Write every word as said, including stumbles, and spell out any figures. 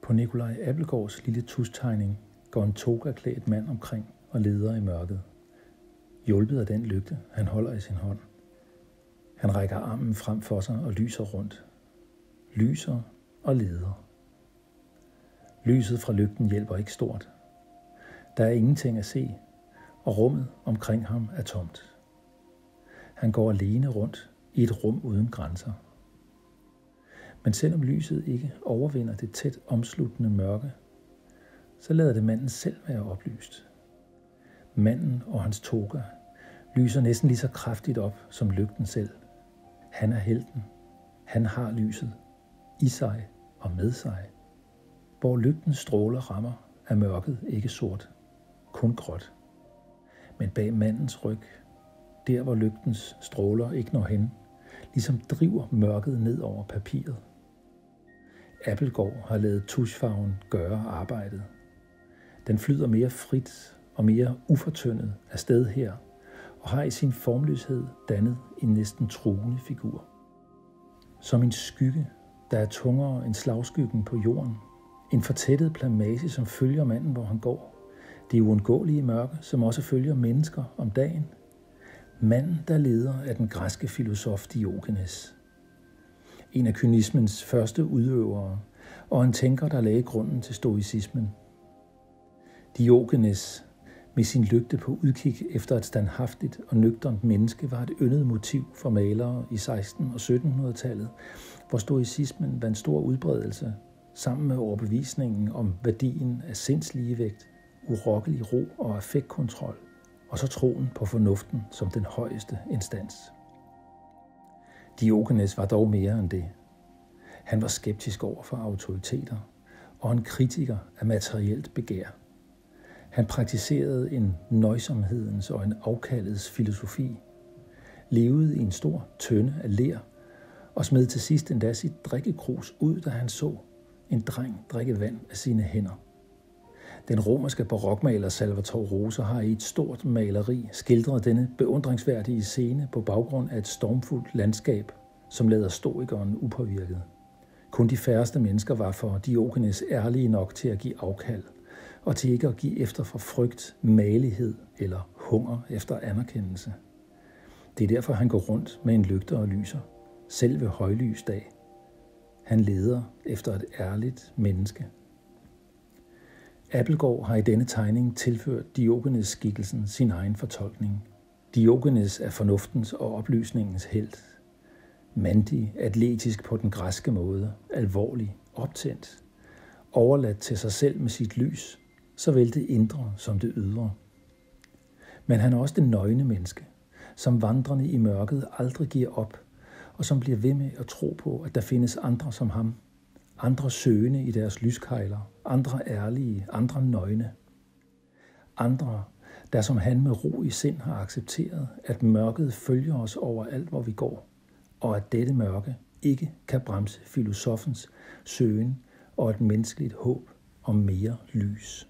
På Nikolaj Abildgaards lille tustegning går en togaklædt mand omkring og leder i mørket, hjulpet af den lygte, han holder i sin hånd. Han rækker armen frem for sig og lyser rundt. Lyser og leder. Lyset fra lygten hjælper ikke stort. Der er ingenting at se, og rummet omkring ham er tomt. Han går alene rundt i et rum uden grænser. Men selvom lyset ikke overvinder det tæt omsluttende mørke, så lader det manden selv være oplyst. Manden og hans toga lyser næsten lige så kraftigt op som lygten selv. Han er helten. Han har lyset i sig og med sig. Hvor lygtens stråler rammer, er mørket ikke sort, kun gråt. Men bag mandens ryg, der hvor lygtens stråler ikke når hen, ligesom driver mørket ned over papiret. Abildgaard har ladet tuschfarven gøre arbejdet. Den flyder mere frit og mere ufortyndet af sted her, og har i sin formløshed dannet en næsten truende figur. Som en skygge, der er tungere end slagskyggen på jorden. En fortættet plamage, som følger manden, hvor han går. Det uundgåelige mørke, som også følger mennesker om dagen. Manden, der leder, er den græske filosof Diogenes. En af kynismens første udøvere, og en tænker, der lagde grunden til stoicismen. Diogenes, med sin lygte på udkig efter et standhaftigt og nøgternt menneske, var et yndet motiv for malere i seksten- og syttenhundredetallet, hvor stoicismen vandt stor udbredelse, sammen med overbevisningen om værdien af sindsligevægt, urokkelig ro og affektkontrol, og så troen på fornuften som den højeste instans. Diogenes var dog mere end det. Han var skeptisk over for autoriteter og en kritiker af materielt begær. Han praktiserede en nøjsomhedens og en afkaldets filosofi, levede i en stor tønde af ler og smed til sidst endda sit drikkekrus ud, da han så en dreng drikke vand af sine hænder. Den romerske barokmaler Salvator Rosa har i et stort maleri skildret denne beundringsværdige scene på baggrund af et stormfuldt landskab, som lader stoikeren upåvirket. Kun de færreste mennesker var for Diogenes ærlige nok til at give afkald, og til ikke at give efter for frygt, malighed eller hunger efter anerkendelse. Det er derfor, han går rundt med en lygte og lyser, selv ved højlysdag. Han leder efter et ærligt menneske. Abildgaard har i denne tegning tilført Diogenes-skikkelsen sin egen fortolkning. Diogenes er fornuftens og oplysningens helt. Mandig, atletisk på den græske måde, alvorlig, optændt, overladt til sig selv med sit lys, såvel det indre som det ydre. Men han er også det nøgne menneske, som vandrende i mørket aldrig giver op, og som bliver ved med at tro på, at der findes andre som ham, andre søgende i deres lyskejler, andre ærlige, andre nøgne. Andre, der som han med ro i sind har accepteret, at mørket følger os overalt, hvor vi går, og at dette mørke ikke kan bremse filosofens søgen og et menneskeligt håb om mere lys.